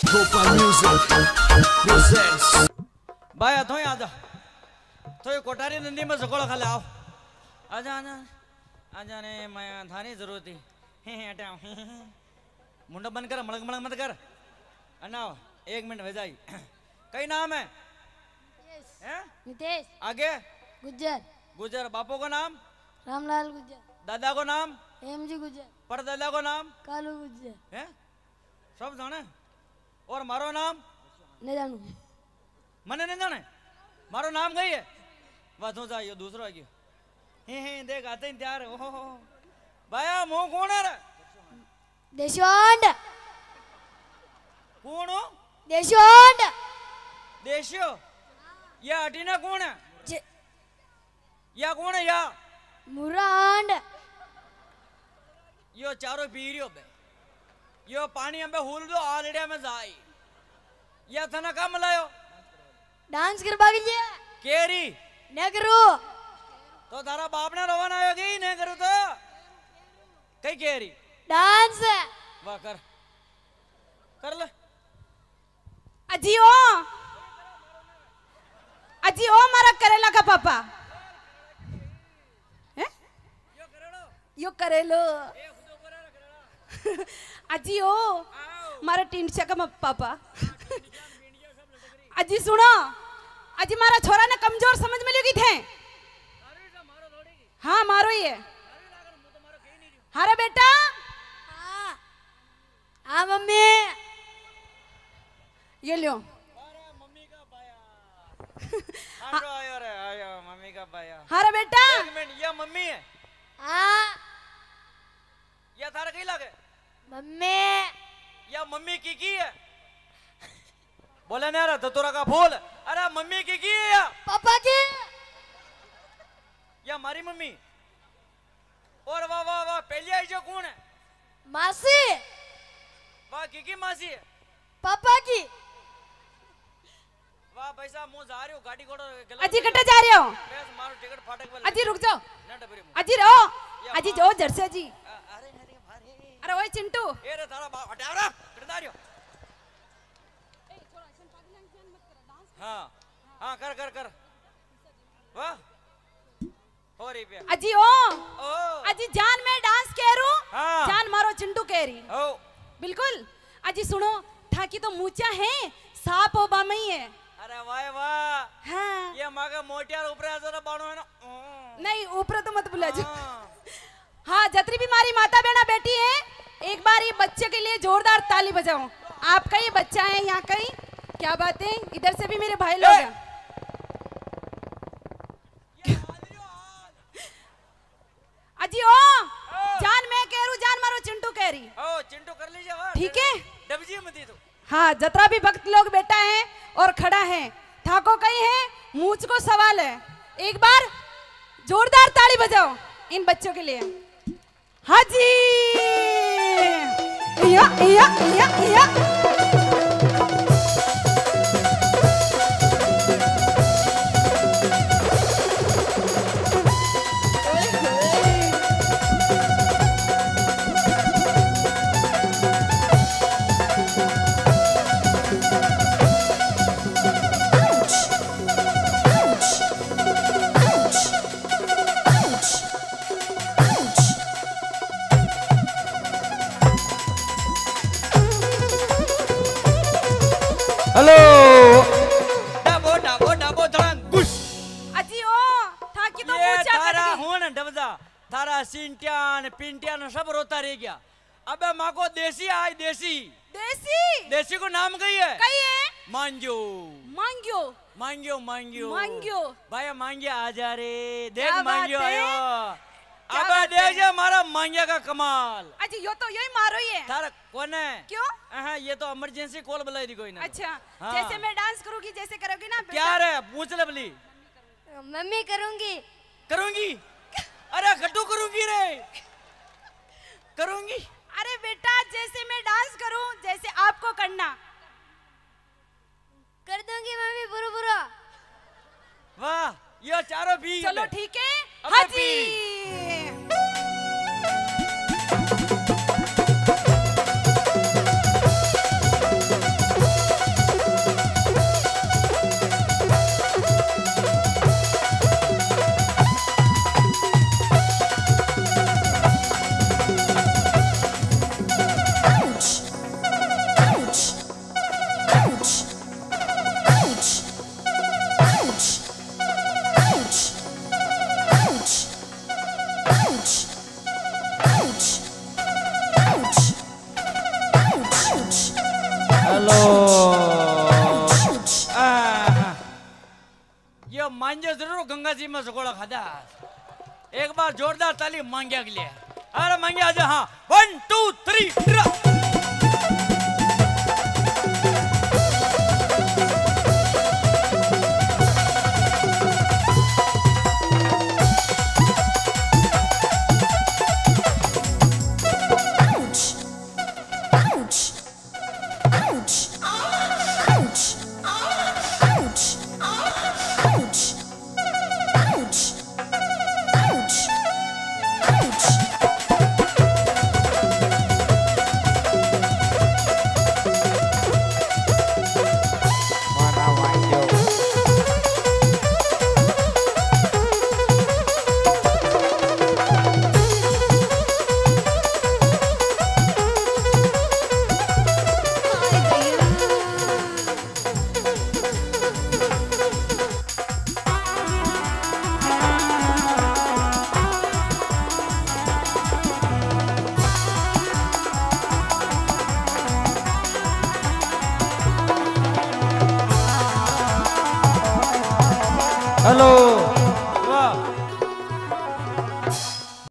Gopal Music presents. भाई अथो आजा तो ये कोठारी नंदी में सकोड़ा खा ले आओ आजा आजा आजा ने मैं थाने जरूरत थी हटाओ मुंडा बंद कर मलक मलक मत कर अन्ना 1 मिनट भेजाई कई नाम है हैं नितेश आगे गुज्जर गुजर बापू का नाम रामलाल गुज्जर दादा को नाम एमजी गुज्जर परदादा को नाम कालू गुज्जर हैं सब जाने और मारो नाम न जानू मने नहीं जाने मारो नाम गई है वाह तो जाइयो दूसरा आ गयो हे देख आते ही तैयार ओहो भाया मुंह कौन है रे देशवांड कौन हो देशवांड देशियो या अटीना कौन है या कौन है या मुरांड यो चारों पीरियो बे यो पानी हमें हुल दो ऑलरेडी में जाई या थना का मलायो डांस कर बागी जे केरी न करो तो तारा बाप ने रवाना आयो गई नहीं करू तो कई केरी डांस वाह कर कर ले अजियो अजियो मारा करेला का पापा हैं यो करेलो अजियो मारा टिंडचा का पापा अजी सुनो अजी मारा छोरा ने कमजोर समझ में लगी थे हाँ मारो ही है हारे बेटा हाँ मम्मी ये लियो मम्मी का पाया आयो आयो रे आयो मम्मी का पाया हारे बेटा 1 मिनट ये मम्मी है हाँ या थारा कहीं लगे मम्मी या मम्मी की है बोले नहीं रहा तो तोरा का फूल अरे मम्मी की है या पापा की या हमारी मम्मी और वाह वाह वाह पहली आई जो कौन है मासी वाह की मासी है पापा की वाह भाई साहब मुंह जा रहे हो गाड़ी घोड़ो अजी कटे जा रहे हो बस मारो टिकट फाटक वाले अजी रुक जाओ ना डबरी मुंह अजी रहो अजी जाओ जरसे अजी अरे अरे भारे अरे ओए चिंटू ए रे थारा बाप हटा रे किधर रहियो हाँ हाँ कर कर कर वाह हो रही पे अजी ओ अजी जान मैं डांस कह रू हाँ। जान मारो चिंटू कह रही ओ बिल्कुल अजी सुनो ठाकी तो मूचा है सांप ओ बामई है अरे वाह वाह हाँ ये मागा मोटियार ऊपर आ जरा बाणो है ना नहीं ऊपर तो मत बुला जो हाँ। हाँ जतरी भी हमारी माता बहना बैठी है एक बार ये बच्चे के लिए जोरदार ताली बजाओ आपका ये बच्चा है यहाँ कहीं क्या बात है इधर से भी मेरे भाई लोग हैं अजी ओ जान मैं कह रू जान मारो चिंटू कह रही ओ चिंटू कर लीजिए वाह ठीक है डबजी मत दी तो हाँ जतरा भी भक्त लोग बैठा है और खड़ा है ठाको कहीं है मूछ को सवाल है एक बार जोरदार ताली बजाओ इन बच्चों के लिए हाजी या या या या हेलो डबो डबो डबो धड़ंग गुश अजी ओ ठाकी तो ये मूछा थारा कट गई हूं ना डबजा थारा सिंटियान पिंटियान सब रोता रह गया अबे माँ को देसी आई देसी देसी देसी को नाम गई है कही है मांगियो मांगियो मांगियो मांगियो मांगियो भाई मांगिया आ जा रे देख क्या मांगियो बात है? आयो क्या अबे बात देख है? ये हमारा मांगिया का कमाल अजी यो तो यही मारो ही है थारा कौन है क्यों हाँ ये तो इमरजेंसी कॉल बुलाई दी कोई ना अच्छा हाँ। जैसे मैं डांस करूंगी जैसे करोगी ना क्या रे पूछ ले बली मम्मी करूंगी करूंगी अरे गड्ढू करूंगी रे करूंगी अरे बेटा जैसे मैं डांस करूं जैसे आपको करना कर दूंगी मम्मी बुरा बुरा वाह ये चारों भी चलो ठीक है अब हाजी हेलो ये मांझे जरूर गंगा जी में झगड़ा खादा एक बार जोरदार ताली मांगिया के लिए अरे मांगिया आजा हाँ 1 2 3 हेलो